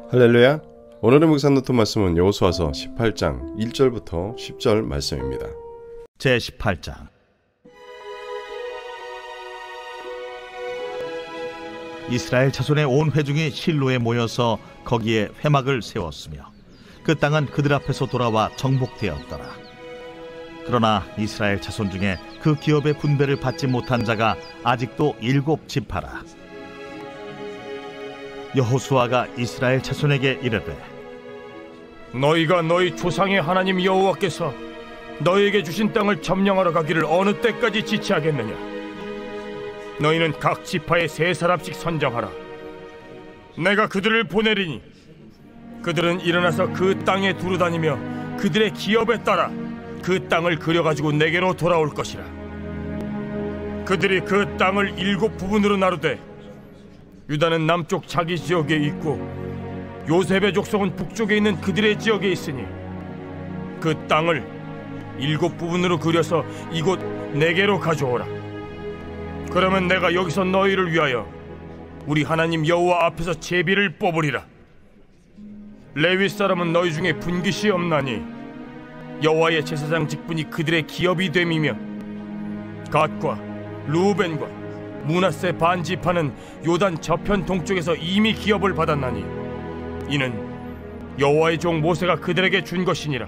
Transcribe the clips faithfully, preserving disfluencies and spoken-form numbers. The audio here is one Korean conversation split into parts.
할렐루야. 오늘의 묵상 노트 말씀은 여호수아서 십팔 장 일 절부터 십 절 말씀입니다. 제십팔 장. 이스라엘 자손의 온 회중이 실로에 모여서 거기에 회막을 세웠으며 그 땅은 그들 앞에서 돌아와 정복되었더라. 그러나 이스라엘 자손 중에 그 기업의 분배를 받지 못한 자가 아직도 일곱 지파라. 여호수아가 이스라엘 자손에게 이르되, 너희가 너희 조상의 하나님 여호와께서 너희에게 주신 땅을 점령하러 가기를 어느 때까지 지체하겠느냐? 너희는 각 지파에 세 사람씩 선정하라. 내가 그들을 보내리니 그들은 일어나서 그 땅에 두루다니며 그들의 기업에 따라 그 땅을 그려가지고 내게로 돌아올 것이라. 그들이 그 땅을 일곱 부분으로 나누되 유다는 남쪽 자기 지역에 있고 요셉의 족속은 북쪽에 있는 그들의 지역에 있으니 그 땅을 일곱 부분으로 그려서 이곳 내게로 가져오라. 그러면 내가 여기서 너희를 위하여 우리 하나님 여호와 앞에서 제비를 뽑으리라. 레위 사람은 너희 중에 분깃이 없나니 여호와의 제사장 직분이 그들의 기업이 됨이며 갓과 루벤과 므낫세 반지파는 요단 저편 동쪽에서 이미 기업을 받았나니 이는 여호와의 종 모세가 그들에게 준 것이니라.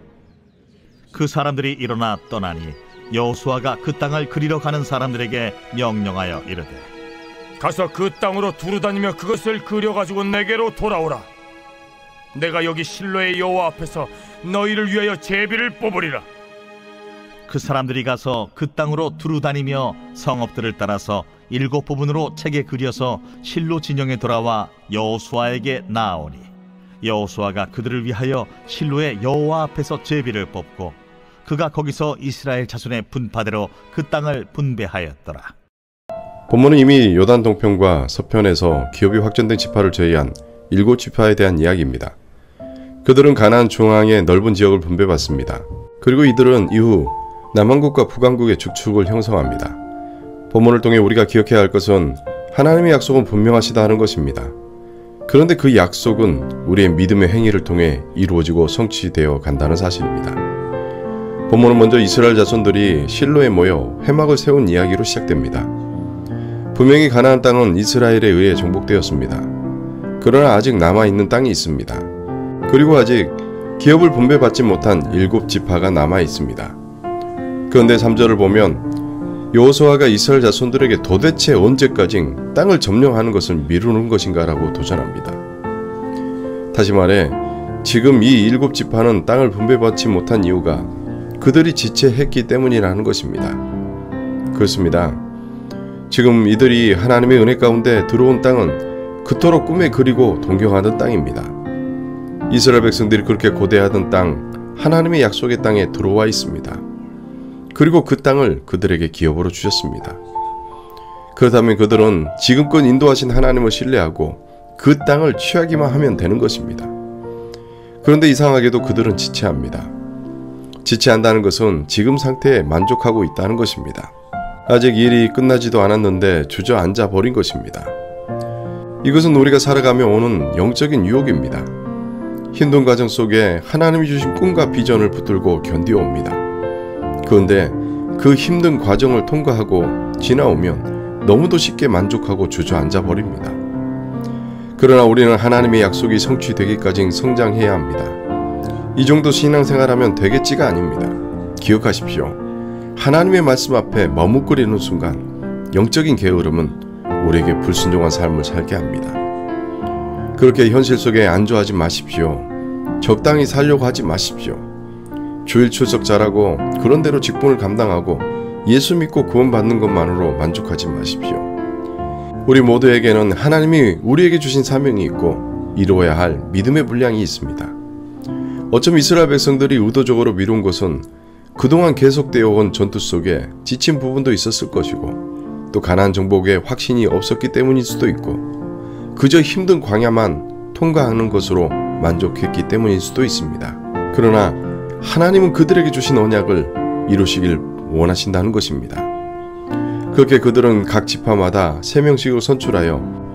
그 사람들이 일어나 떠나니 여호수아가 그 땅을 그리러 가는 사람들에게 명령하여 이르되, 가서 그 땅으로 두루다니며 그것을 그려가지고 내게로 돌아오라. 내가 여기 실로의 여호와 앞에서 너희를 위하여 제비를 뽑으리라. 그 사람들이 가서 그 땅으로 두루다니며 성읍들을 따라서 일곱 부분으로 책에 그려서 실로 진영에 돌아와 여호수아에게 나아오니 여호수아가 그들을 위하여 실로의 여호와 앞에서 제비를 뽑고 그가 거기서 이스라엘 자손의 분파대로 그 땅을 분배하였더라. 본문은 이미 요단 동편과 서편에서 기업이 확정된 지파를 제외한 일곱 지파에 대한 이야기입니다. 그들은 가나안 중앙의 넓은 지역을 분배받습니다. 그리고 이들은 이후 남한국과 북한국의 축축을 형성합니다. 본문을 통해 우리가 기억해야 할 것은 하나님의 약속은 분명하시다 하는 것입니다. 그런데 그 약속은 우리의 믿음의 행위를 통해 이루어지고 성취되어 간다는 사실입니다. 본문은 먼저 이스라엘 자손들이 실로에 모여 회막을 세운 이야기로 시작됩니다. 분명히 가나안 땅은 이스라엘에 의해 정복되었습니다. 그러나 아직 남아있는 땅이 있습니다. 그리고 아직 기업을 분배받지 못한 일곱 지파가 남아있습니다. 그런데 삼 절을 보면 여호수아가 이스라엘 자손들에게 도대체 언제까지 땅을 점령하는 것을 미루는 것인가 라고 도전합니다. 다시 말해 지금 이 일곱 지파는 땅을 분배받지 못한 이유가 그들이 지체했기 때문이라는 것입니다. 그렇습니다. 지금 이들이 하나님의 은혜 가운데 들어온 땅은 그토록 꿈에 그리고 동경하던 땅입니다. 이스라엘 백성들이 그렇게 고대하던 땅, 하나님의 약속의 땅에 들어와 있습니다. 그리고 그 땅을 그들에게 기업으로 주셨습니다. 그렇다면 그들은 지금껏 인도하신 하나님을 신뢰하고 그 땅을 취하기만 하면 되는 것입니다. 그런데 이상하게도 그들은 지체합니다. 지체한다는 것은 지금 상태에 만족하고 있다는 것입니다. 아직 일이 끝나지도 않았는데 주저앉아 버린 것입니다. 이것은 우리가 살아가며 오는 영적인 유혹입니다. 힘든 과정 속에 하나님이 주신 꿈과 비전을 붙들고 견디어옵니다. 그런데 그 힘든 과정을 통과하고 지나오면 너무도 쉽게 만족하고 주저앉아 버립니다. 그러나 우리는 하나님의 약속이 성취되기까지 성장해야 합니다. 이 정도 신앙생활하면 되겠지가 아닙니다. 기억하십시오. 하나님의 말씀 앞에 머뭇거리는 순간 영적인 게으름은 우리에게 불순종한 삶을 살게 합니다. 그렇게 현실 속에 안주하지 마십시오. 적당히 살려고 하지 마십시오. 주일 출석 잘하고 그런대로 직분을 감당하고 예수 믿고 구원받는 것만으로 만족하지 마십시오. 우리 모두에게는 하나님이 우리에게 주신 사명이 있고 이루어야 할 믿음의 분량이 있습니다. 어쩜 이스라엘 백성들이 의도적으로 미룬 것은 그동안 계속되어 온 전투 속에 지친 부분도 있었을 것이고 또 가나안 정복에 확신이 없었기 때문일 수도 있고 그저 힘든 광야만 통과하는 것으로 만족했기 때문일 수도 있습니다. 그러나 하나님은 그들에게 주신 언약을 이루시길 원하신다는 것입니다. 그렇게 그들은 각 지파마다 세 명씩을 선출하여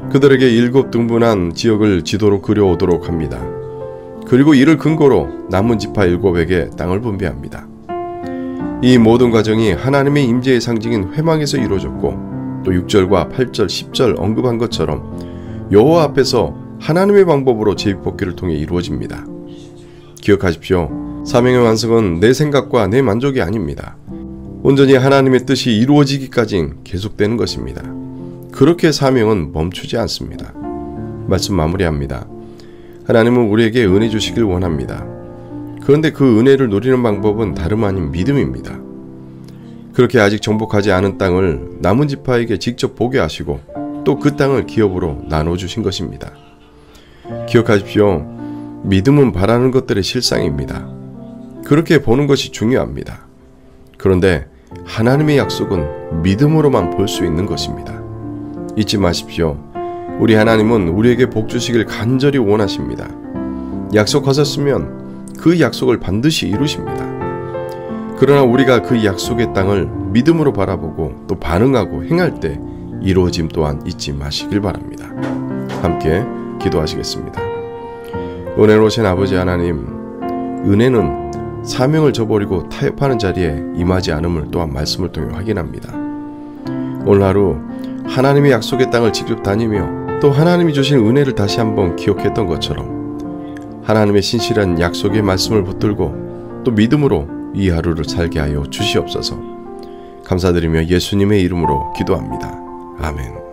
그들에게 일곱 등분한 지역을 지도로 그려오도록 합니다. 그리고 이를 근거로 남은 지파 일곱에게 땅을 분배합니다. 이 모든 과정이 하나님의 임재의 상징인 회막에서 이루어졌고 또 육 절과 팔 절, 십 절 언급한 것처럼 여호와 앞에서 하나님의 방법으로 제비뽑기를 통해 이루어집니다. 기억하십시오. 사명의 완성은 내 생각과 내 만족이 아닙니다. 온전히 하나님의 뜻이 이루어지기까지 계속되는 것입니다. 그렇게 사명은 멈추지 않습니다. 말씀 마무리합니다. 하나님은 우리에게 은혜 주시길 원합니다. 그런데 그 은혜를 누리는 방법은 다름 아닌 믿음입니다. 그렇게 아직 정복하지 않은 땅을 남은 지파에게 직접 보게 하시고 또 그 땅을 기업으로 나눠주신 것입니다. 기억하십시오. 믿음은 바라는 것들의 실상입니다. 그렇게 보는 것이 중요합니다. 그런데 하나님의 약속은 믿음으로만 볼 수 있는 것입니다. 잊지 마십시오. 우리 하나님은 우리에게 복 주시길 간절히 원하십니다. 약속하셨으면 그 약속을 반드시 이루십니다. 그러나 우리가 그 약속의 땅을 믿음으로 바라보고 또 반응하고 행할 때 이루어짐 또한 잊지 마시길 바랍니다. 함께 기도하시겠습니다. 은혜로우신 아버지 하나님, 은혜는 사명을 저버리고 타협하는 자리에 임하지 않음을 또한 말씀을 통해 확인합니다. 오늘 하루 하나님의 약속의 땅을 직접 다니며 또 하나님이 주신 은혜를 다시 한번 기억했던 것처럼 하나님의 신실한 약속의 말씀을 붙들고 또 믿음으로 이 하루를 살게 하여 주시옵소서. 감사드리며 예수님의 이름으로 기도합니다. 아멘.